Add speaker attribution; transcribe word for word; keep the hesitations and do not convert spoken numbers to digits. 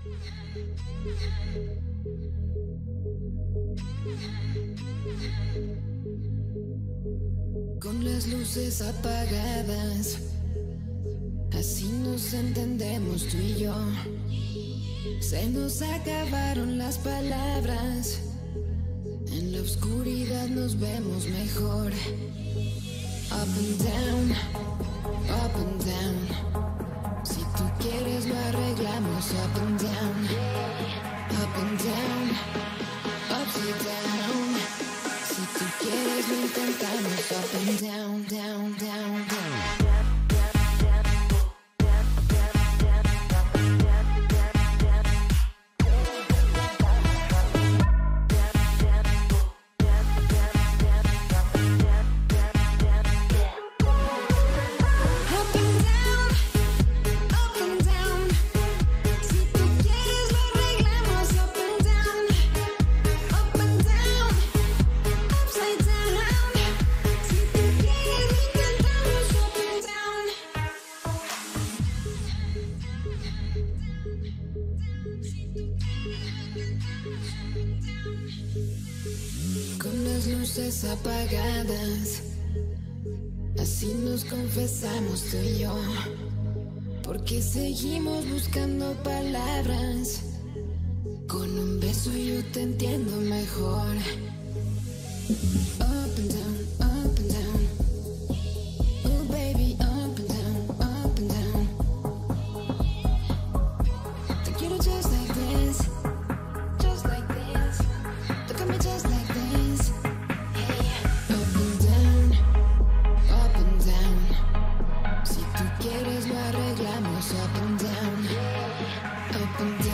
Speaker 1: Con las luces apagadas, así nos entendemos tú y yo. Se nos acabaron las palabras, en la oscuridad nos vemos mejor. Up and down, up and down. Si tú quieres lo arreglamos. Up and down, up and down, upside down. Si tú quieres lo intentamos. Up and down, down, down, down. Con las luces apagadas, así nos confesamos tú y yo. Porque seguimos buscando palabras. Con un beso yo te entiendo mejor. Up and down, up and down. Oh baby, up and down, up and down. Te quiero just like this, just like this. Tócame just like this. Hey. Up and down, up and down. Si tú quieres lo arreglamos. Up and down, up and down.